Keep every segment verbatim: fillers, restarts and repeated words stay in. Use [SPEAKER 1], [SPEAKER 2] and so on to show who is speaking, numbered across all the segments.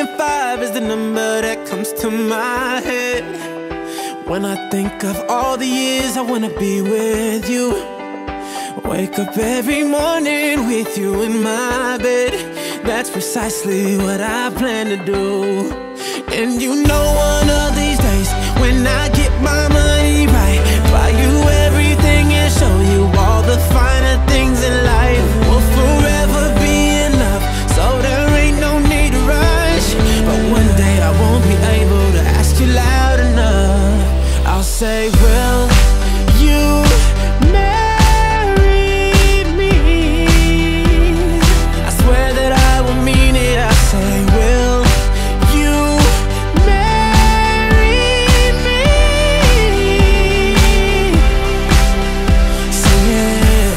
[SPEAKER 1] and five is the number that comes to my head when I think of all the years I wanna be with you. Wake up every morning with you in my bed. That's precisely what I plan to do. And you know one of these days, when I get my money right, buy you everything and show you all the finer things in life. We'll forever be in love, so there ain't no need to rush. But one day I won't be able to ask you loud enough. I'll say, will you marry me? I swear that I will mean it. I say, will you marry me? Sing it.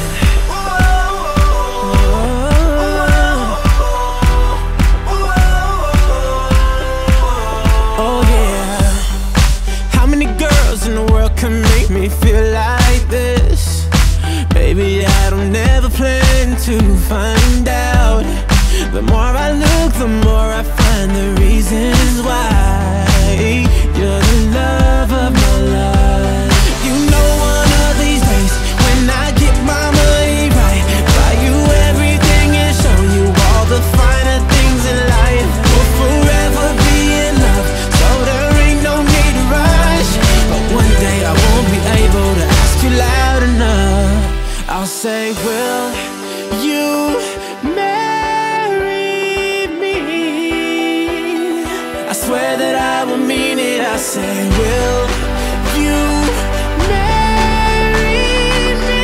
[SPEAKER 1] Oh yeah. How many girls in the world can make me feel like this? Baby, I don't ever plan to find out. The more I look, the more I find the reasons why you're the love of my life. You know one of these days, when I get my money right, buy you everything and show you all the finer things in life. We'll forever be in love, so there ain't no need to rush. But one day I won't be able to ask you loud enough. I'll say, will you marry me? I swear that I will mean it. I say, will you marry me?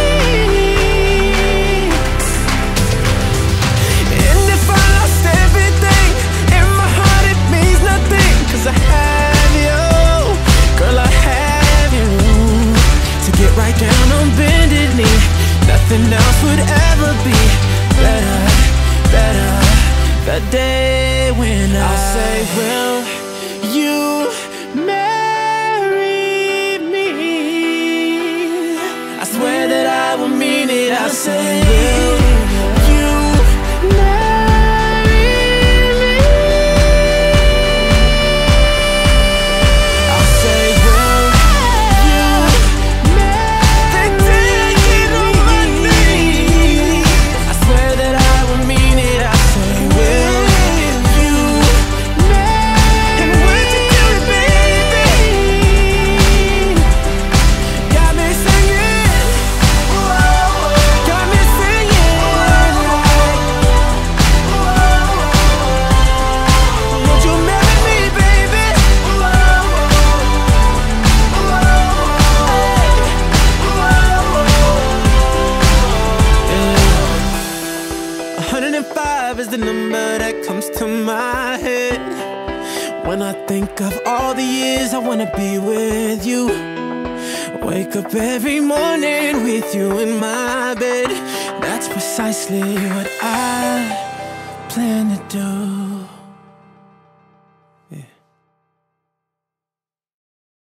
[SPEAKER 1] And if I lost everything, in my heart it means nothing, 'cause I have you, girl, I have you. To get right down on bended knee, nothing else would ever be better, better. The day when I'll say, will you marry me? I swear that I will mean it. I'll say, will you marry me? I'll say, will you marry me? I swear that I will mean it. I say, will you marry? And would you do it, baby? Got me singing, got me singing. Would you marry me, baby? one hundred and five is the number that comes to my head when I think of all the years I wanna be with you. Wake up every morning with you in my bed. That's precisely what I plan to do.